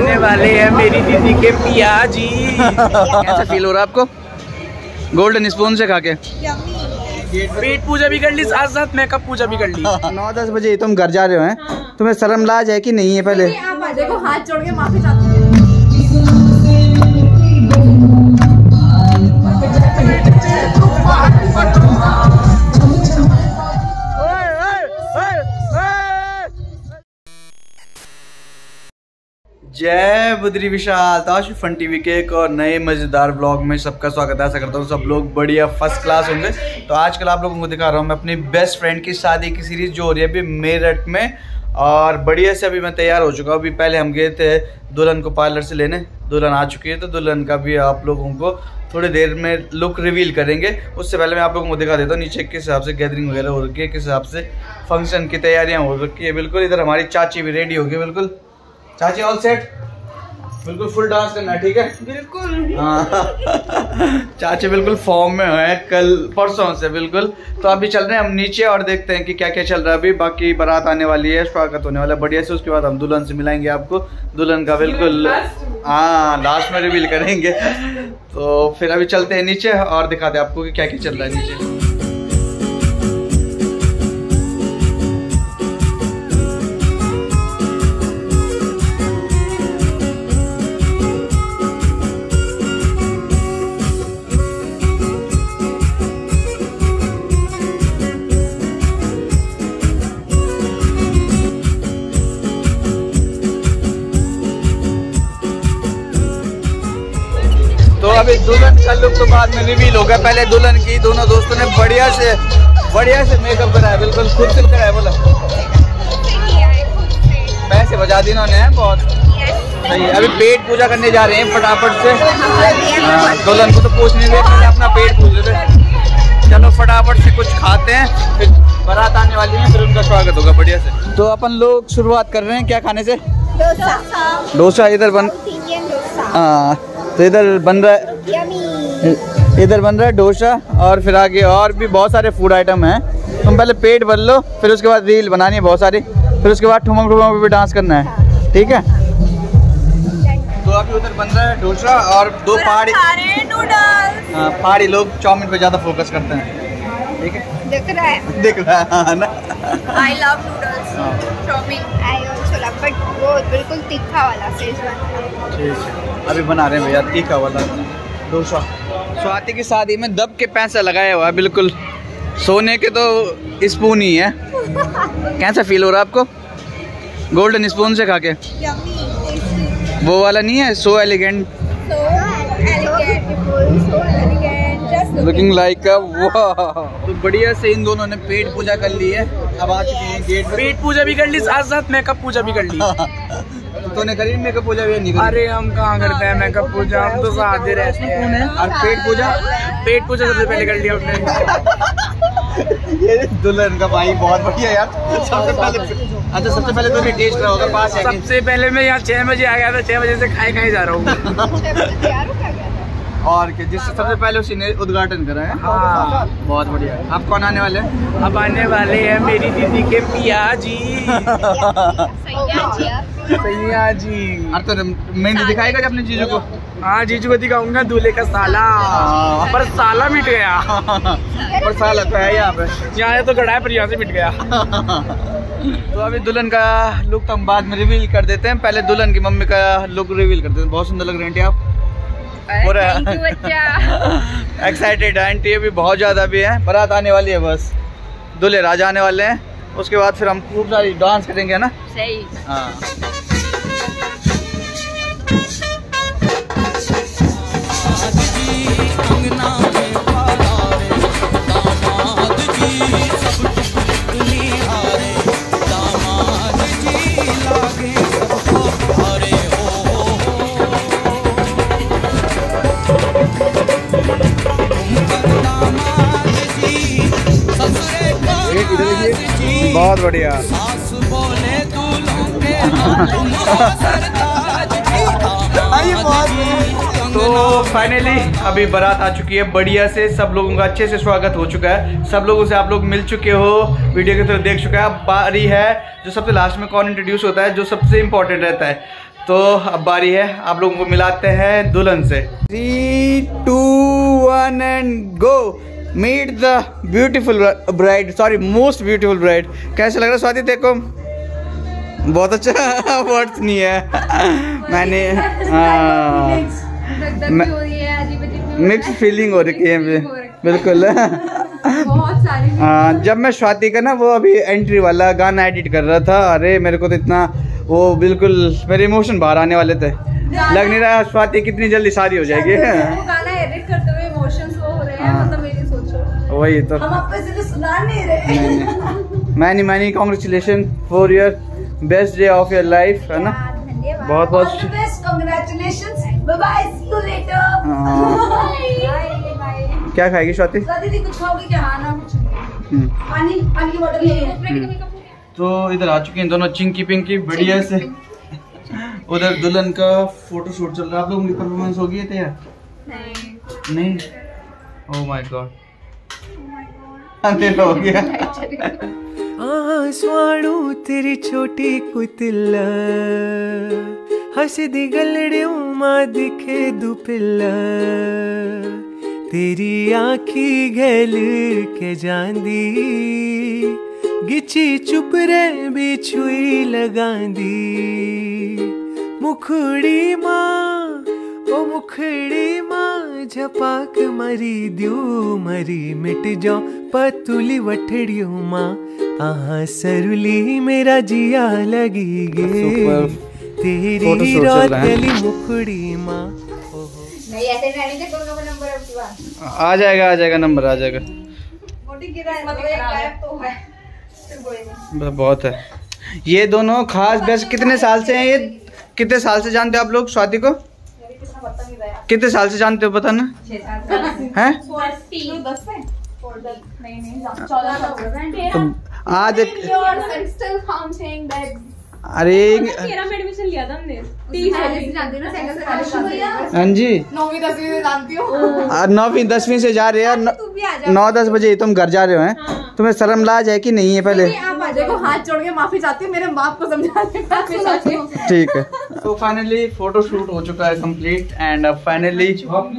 आने वाले हैं मेरी दीदी के पिया जी। कैसा फील हो रहा है आपको गोल्डन स्पून से खा के? पेट पूजा भी कर ली, साथ साथ मेकअप पूजा भी कर ली। 9-10 बजे तुम घर जा रहे हो हैं? तुम्हें शर्म लाज है कि नहीं है? पहले देखो हाथ जोड़ के माफी चाहती हूँ। जय बुद्री विशाल ताश फन टीवी के एक और नए मजेदार ब्लॉग में सबका स्वागत है। आशा करता हूँ सब लोग बढ़िया फर्स्ट क्लास होंगे। तो आजकल आप लोगों को दिखा रहा हूँ मैं अपनी बेस्ट फ्रेंड की शादी की सीरीज जो हो रही है अभी मेरठ में, और बढ़िया से अभी मैं तैयार हो चुका हूँ। अभी पहले हम गए थे दुल्हन को पार्लर से लेने, दुल्हन आ चुकी है तो दुल्हन का भी आप लोगों को थोड़ी देर में लुक रिवील करेंगे। उससे पहले मैं आप लोगों को दिखा देता हूँ नीचे किस हिसाब से गैदरिंग वगैरह हो रखी है, किस हिसाब से फंक्शन की तैयारियाँ हो रखी है। बिल्कुल इधर हमारी चाची भी रेडी होगी। बिल्कुल चाची ऑल सेट, बिल्कुल फुल डांस करना है, ठीक है? बिल्कुल हाँ चाची बिल्कुल फॉर्म में है कल परसों से बिल्कुल। तो अभी चल रहे हैं हम नीचे और देखते हैं कि क्या क्या चल रहा है। अभी बाकी बारात आने वाली है, स्वागत होने वाला है बढ़िया से। उसके बाद हम दुल्हन से मिलाएंगे आपको, दुल्हन का बिल्कुल हाँ लास्ट में रिवील करेंगे। तो फिर अभी चलते हैं नीचे और दिखाते हैं आपको कि क्या क्या चल रहा है नीचे। तो अभी दुल्हन का लुक तो बाद में रिवील होगा। पहले दुल्हन की दोनों दोस्तों ने बढ़िया से मेकअप कराया, बिल्कुल खुद से कराया। बोला पैसे बजा दी इन्होंने बहुत सही। अभी पेट पूजा करने जा रहे हैं फटाफट से। दुल्हन को तो पूछने में अपना पेट पूछ रहे थे। चलो फटाफट से कुछ खाते हैं, फिर बारात आने वाली है, फिर उनका स्वागत होगा बढ़िया से। तो अपन लोग शुरुआत कर रहे हैं क्या खाने से? डोसा इधर बन, हाँ तो इधर बन रहा है डोसा, और फिर आगे और भी बहुत सारे फूड आइटम हैं। तुम पहले पेट भर लो, फिर उसके बाद रील बनानी है बहुत सारी, फिर उसके बाद ठुमक ठुमक पे भी डांस करना है, ठीक है? तो अभी उधर बन रहा है डोसा और दो पहाड़ी नूडल्स। हाँ पहाड़ी लोग चाउमीन पे ज़्यादा फोकस करते हैं, ठीक है? दिख रहा है ना? I love noodles, chowmein I also love, but वो बिल्कुल तीखा वाला सेजवान। ठीक है अभी बना रहे हैं भैया तीखा वाला डोसा। स्वाति की शादी में दब के पैसा लगाया हुआ है, बिल्कुल सोने के तो स्पून ही है। कैसा फील हो रहा है आपको गोल्डन स्पून से खा के? वो वाला नहीं है so elegant, looking like a वाह। तो बढ़िया से इन दोनों ने पेट पूजा कर ली है, अब आ चुके हैं गेट। पेट पूजा भी कर ली, साथ साथ मेकअप पूजा भी कर ली। तो ने करी मेकअप पूजा भी नहीं करी? अरे हम कहाँ करते हैं मेकअप पूजा, हम तो साथ ही रहते हैं। और पेट पूजा सबसे पहले कर लिया हमने। ये दुल्हन का भाई बहुत बढ़िया यार। सबसे पहले तो टेस्ट रहा होगा पास है। सबसे पहले मैं यहाँ 6 बजे आ गया था, 6 बजे से खाए जा रहा हूँ। और जिससे सबसे पहले उसी ने उद्घाटन करा है। हाँ बहुत बढ़िया। आप कौन आने वाले हैं? अब आने वाले हैं मेरी दीदी के पिया जी। सैया जी। और तो मेहंदी दिखाएगा जब अपने जीजू को? हाँ जीजू को दिखाऊंगा, दूल्हे का साला। पर साला मिट गया। पर साला तो है यहाँ पे, यहाँ तो गड़ा है पर यहाँ से मिट गया। तो अभी दुल्हन का लुक तो हम बाद में रिवील कर देते हैं, पहले दुल्हन की मम्मी का लुक रिवील कर देते हैं। बहुत सुंदर लग रहे हैं आप, पूरा एक्साइटेड है आंटी भी बहुत ज़्यादा भी है। बारात आने वाली है, बस दूल्हे राजा आने वाले हैं, उसके बाद फिर हम खूब सारी डांस करेंगे ना? सही। हाँ बहुत बढ़िया। तो फाइनली अभी बारात आ चुकी है बढ़िया से, सब लोगों का अच्छे से स्वागत हो चुका है, सब लोगों से आप लोग मिल चुके हो, वीडियो की तरफ देख चुका है। अब बारी है जो सबसे लास्ट में कौन इंट्रोड्यूस होता है, जो सबसे इम्पोर्टेंट रहता है। तो अब बारी है आप लोगों को मिलाते हैं दुल्हन से। 3, 2, 1 and go. Meet the beautiful bride, sorry most beautiful bride. कैसा लग रहा है स्वाति देखो? बहुत अच्छा। वर्ड्स नहीं है। मैंने मिक्स फीलिंग हो रही है बिल्कुल। बहुत सारी जब मैं स्वाति का ना वो अभी एंट्री वाला गाना एडिट कर रहा था, अरे मेरे को तो इतना वो बिल्कुल मेरे इमोशन बाहर आने वाले थे। लग नहीं रहा स्वाति कितनी जल्दी शादी हो जाएगी। वो गाना एडिट करते हुए इमोशंस वो हो रहे हैं, मतलब मेरी सोचो। वही तो हम आपको इसे सुना नहीं रहे। Many congratulation for your best day of your life, है ना? बहुत बहुत congratulations, bye bye, see you later. क्या खाएगी स्वाति? दीदी कुछ खाओगी क्या? हाँ ना कुछ पानी की बोतल ले। तो इधर आ चुके हैं दोनों चिंकी पिंकी बढ़िया से। उधर दुल्हन का फोटो शूट चल रहा है। आप लोगों की परफॉर्मेंस हो गई है तैयार? नहीं। ओह माय गॉड, अंधेरा हो गया। स्वाणु तेरी छोटी कुतिल्ला हसदी गलड़ियों मां दिखे दुपिल्ला तेरी आखी गल के जांदी गिची चुप रे बिछुई लगांदी मुखड़ी मां ओ मुखड़ी मां झपाक मरी द्यू मरी मिट जाओ पतुली वठड़ियो मां आहा सरुली मेरा जिया लगी गे तेरी रात गली मुखड़ी मां। नहीं ऐसे नहीं थे दोनों का नंबर अब की बात आ जाएगा नंबर आ जाएगा। मोटी गिरा है मतलब एक गायब तो है, फिर कोई नहीं। बहुत है। ये दोनों खास बेस्ट कितने साल से हैं? ये कितने साल से जानते हो आप लोग स्वाति को? कितने साल से जानते हो पता ना? 6 साल हैं? 10 से नहीं 14 साल। आज अरे एडमिशन लिया था हमने 30 हाँ जी 9वीं 10वीं से जानती हो। 9वीं 10वीं से जा रहे हो। 9-10 बजे तुम घर जा रहे हो हैं? तुम्हें शर्म लाज है कि नहीं है? पहले आप आ देखो, हाथ जोड़ के माफी चाहती हूँ, मेरे बाप को समझा दे। ठीक है। तो फाइनली फोटो शूट हो चुका है कंप्लीट एंड अब फाइनली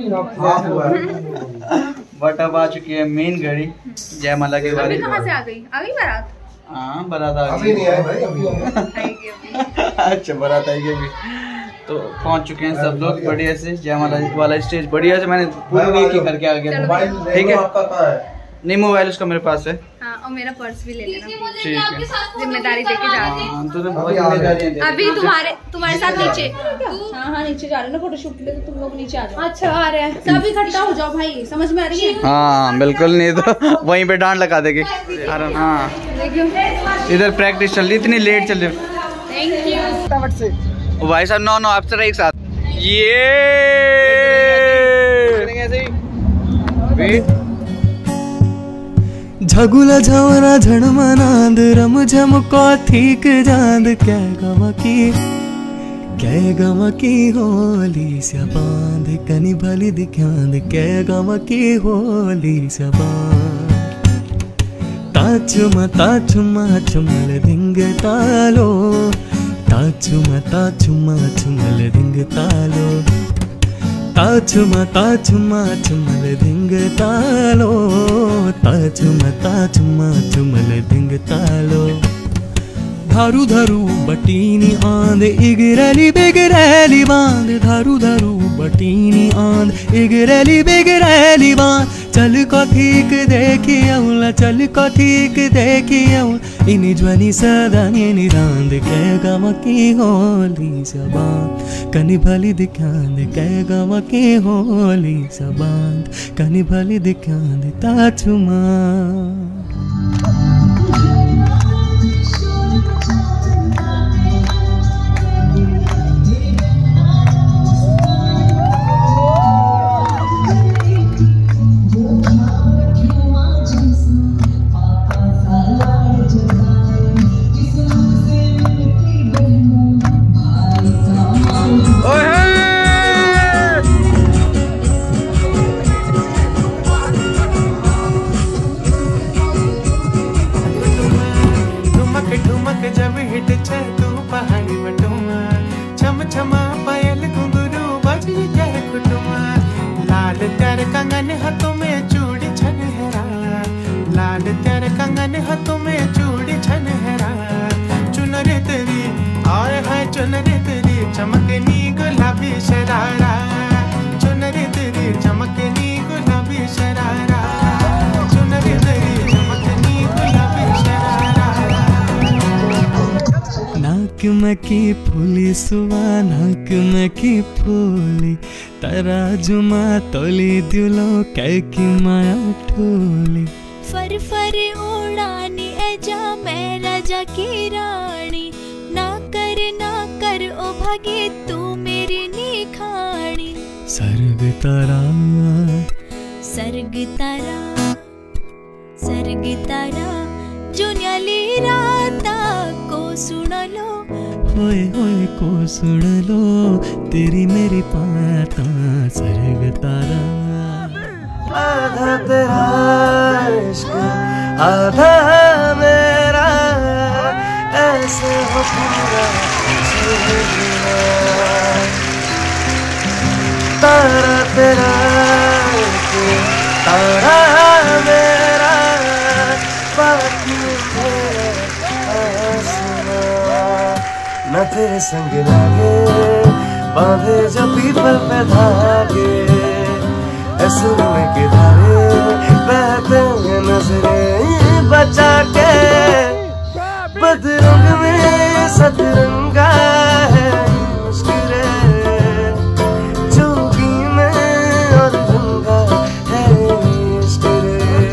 बट अब आ चुकी है मेन घड़ी जयमाला के बारे में। कहाँ से आ गई बारात? हाँ बारात आ गई। नहीं आए भाई अभी। अच्छा बारात आई अभी। तो पहुंच चुके हैं सब लोग बढ़िया से। जयमाला वाला स्टेज बढ़िया से मैंने पूरी की करके आ गया। ठीक है, नहीं मोबाइल उसका मेरे पास है। हाँ, और मेरा पर्स भी ले लेना। ठीक है, जिम्मेदारी देके जा रही हाँ, तो बहुत जिम्मेदारी है। अभी तुम्हारे साथ नीचे। हाँ नीचे जा रहे हैं ना फोटोशूट के लिए, तो तुम लोग नीचे आ जाओ। अच्छा आ रहे हैं, सब इकट्ठा हो जाओ भाई, समझ में आ रही है? हाँ बिल्कुल, नहीं तो वहीं पे डांट लगा देंगे। हाँ इधर प्रैक्टिस चल रही, इतनी लेट चल रही। Thank you. भाई साहब 9 अफसर एक साथ। ये झगुला झवरा झणमनांद रम झम कौथिक जांद क्या गम की होली से बांध कनी भली दिख्यांद क्या गम की होली से बांध ताचुमा चुमल दिंग तालो ताचुमा चुमल दिंग तालो ताचुमा चुमल दिंग तालो ताचुमा चुमल दिंग तालो धारू धारू बटीनी आंद इगरली बिगरली बांध धारू धारू बटीनी आंद इगरली बिगरली बांध चल कथिक देखी औला चल कथिक देखी औला इनी ज्वनी सदा नि रांद कै गम की होली सबांध कनी भली दिखांद कै गम की होली सबांध कनी भली दिखांद ताचुमा। छमा पायल घुंघरू बजी जय कुटुमा लाल तेरे कंगन हाथों में चूड़ी छनहरा लाल तेरे कंगन हाथों में चूड़ी छनहरा चुनरी तेरी आए हाय चुनरी तेरी चमकनी गुलाबी शरारा चुनरी तेरी चमकनी गुलाबी शरारा चुनरी तेरी चमकनी गुलाबी शरारा नाक में की फूली सुवा नाक में की फूली तराजुमा तोली दिलो कैकी माया ठोली फर फर उड़ानी एजा मैं राजा की रानी ना कर ओ भागे तू मेरी निखानी सर्ग तारा सर्ग तारा जुन्याली राता को सुन लो होए को सुन लो तेरी मेरी पाता सर्ग तारा आधा तेरा इश्क आधा मेरा ऐसे हो पूरा तारा तेरा इश्क तारा मेरा बाकी न तेरे संग लागे बांधे जब पीपल पे धागे सुन के धारे बहते हैं नजरें बचा के बदरंग में सतरंगा है मुस्कुराए जोगी में और रंगा है मुस्कुराए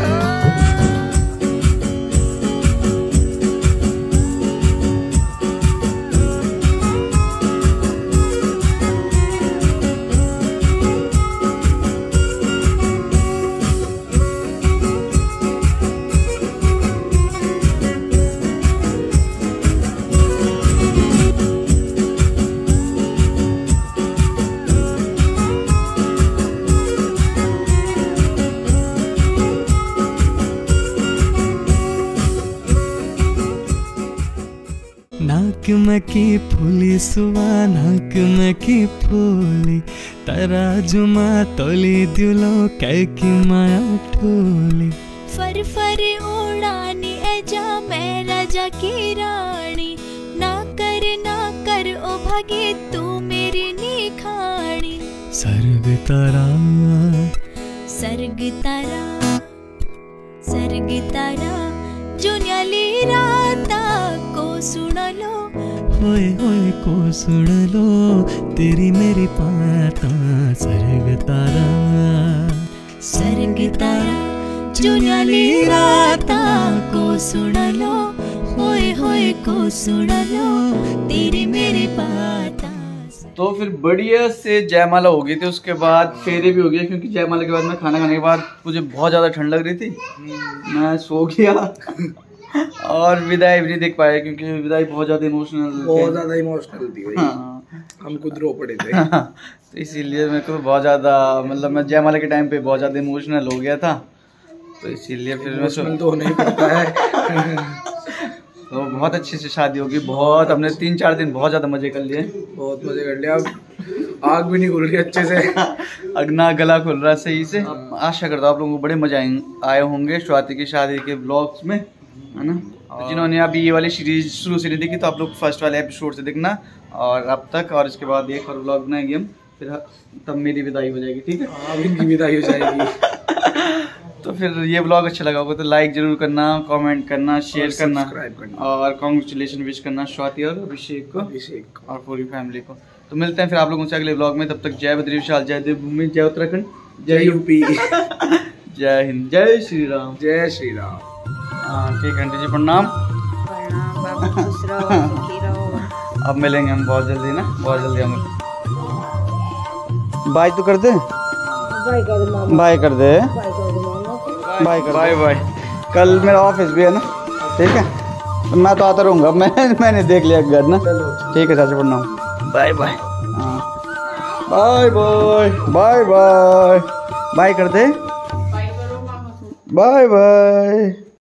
नाक में की फूली सुवा नाक में की फूली तराजुमा तोली दिलो कैकी माया ठोली फर फर उड़ानी एजा मैं राजा की रानी ना कर ओ भागे तू मेरी निखानी सर्ग तारा जुन्याली राता को सुन लो होए को सुन लो तेरी मेरी पाता सर्ग तारा जुन्याली राता को सुन लो होए को सुन लो तेरी मेरी पाता। तो फिर बढ़िया से जयमाला हो गई थी, उसके बाद फेरे भी हो गए क्योंकि जयमाला के बाद में खाना खाने के बाद मुझे बहुत ज़्यादा ठंड लग रही थी, मैं सो गया और विदाई भी नहीं देख पाया क्योंकि विदाई बहुत ज़्यादा इमोशनल थी भाई। हाँ। हम खुद रो पड़े थे तो इसीलिए मेरे को बहुत ज़्यादा मतलब मैं जयमाला के टाइम पे बहुत ज़्यादा इमोशनल हो गया था, तो इसीलिए फिर मैं तो नहीं पड़ता है। तो बहुत अच्छी से शादी होगी, बहुत हमने 3-4 दिन बहुत ज़्यादा मज़े कर लिए, बहुत मज़े कर लिया। अब आग भी नहीं खुल रही अच्छे से अगना गला खुल रहा है सही से। आशा करता हूँ आप लोगों को बड़े मज़े आए होंगे स्वाति की शादी के ब्लॉग्स में, है ना। जिन्होंने अभी ये वाली सीरीज शुरू से नहीं देखी तो आप लोग फर्स्ट वाले एपिसोड से देखना और अब तक, और इसके बाद एक और ब्लॉग बनाएंगे हम, फिर तब मेरी विदाई हो जाएगी, ठीक है। अब इनकी विदाई हो जाएगी। तो फिर ये ब्लॉग अच्छा लगा होगा तो लाइक जरूर करना, कमेंट करना, शेयर करना और कॉन्ग्रेचुलेशन विश करना स्वाति और अभिषेक को और पूरी फैमिली को। तो मिलते हैं फिर आप लोगों से अगले ब्लॉग में, तब तक जय बद्री विशाल, जय देवभूमि, जय उत्तराखंड, जय यूपी, जय हिंद, जय श्री राम, जय श्री राम। हाँ ठीक है आंटी जी, प्रणाम। अब मिलेंगे हम बहुत जल्दी ना, बहुत जल्दी हम। बाय तो कर दे, बाय कर दे, बाय बाय। कल मेरा ऑफिस भी है ना, ठीक है। मैं तो आता रहूँगा, मैंने देख लिया घर ना, ठीक है चाचा, प्रणाम, बाय बाय। हाँ bye bye bye bye, bye कर दे, बाय बाय।